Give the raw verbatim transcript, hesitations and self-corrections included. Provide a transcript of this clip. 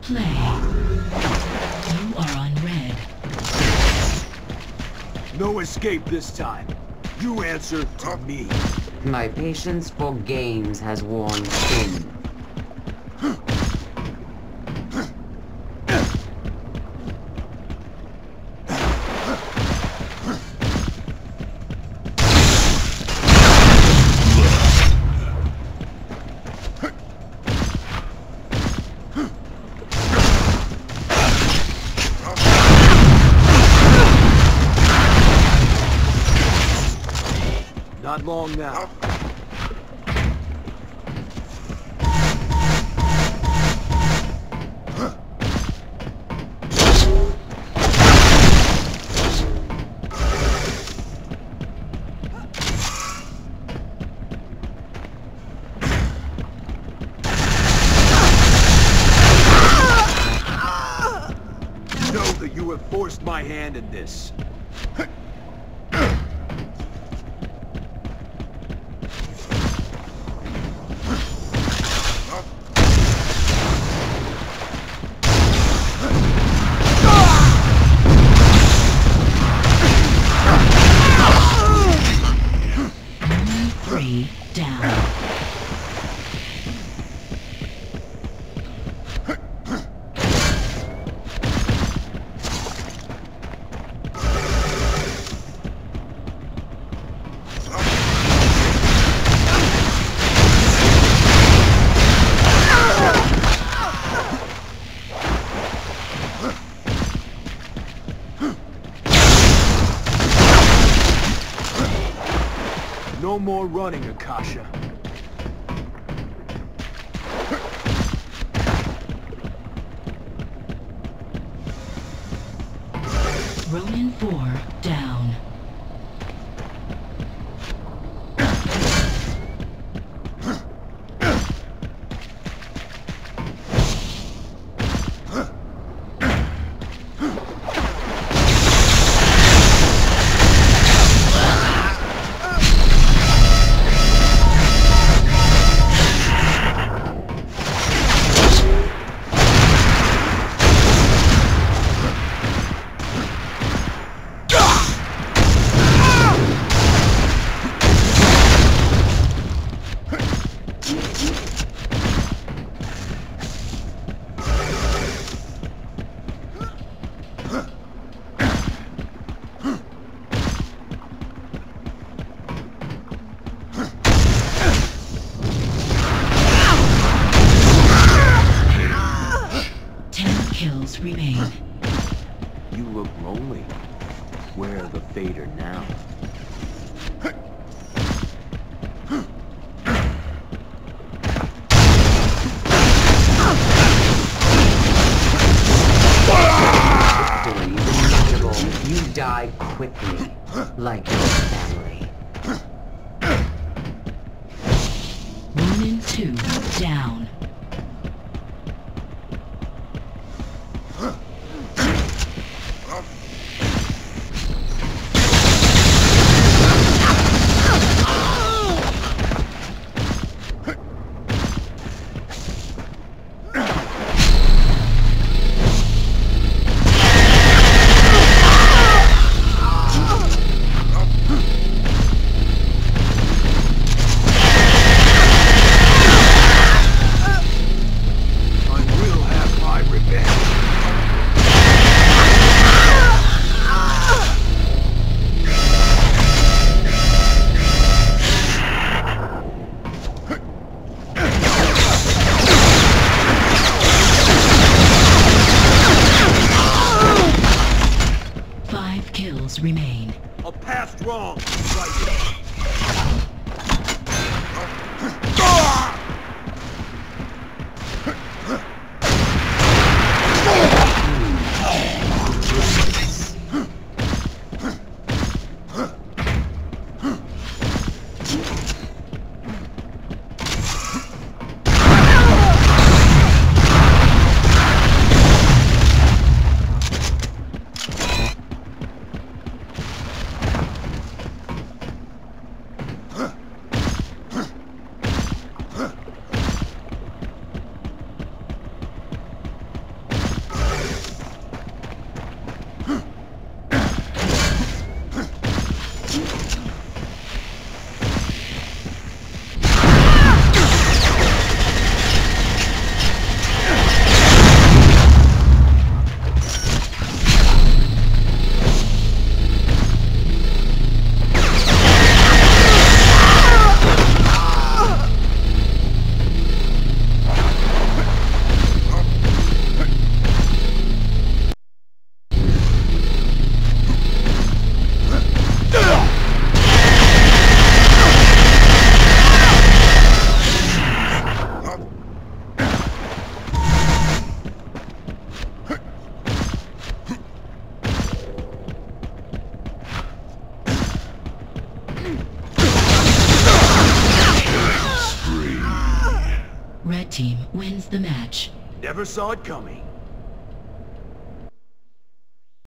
Play. You are on red. No escape this time. You answer to me. My patience for games has worn thin. Not long now. Know that you have forced my hand in this. Three down. No more running, Akasha. Ronin four down. Kills remain. You look lonely. Where are the Fader now? Victory is inevitable. You die quickly, like your family. Ronin two down. Kills remain. A past wrong. Right. the match. Never saw it coming.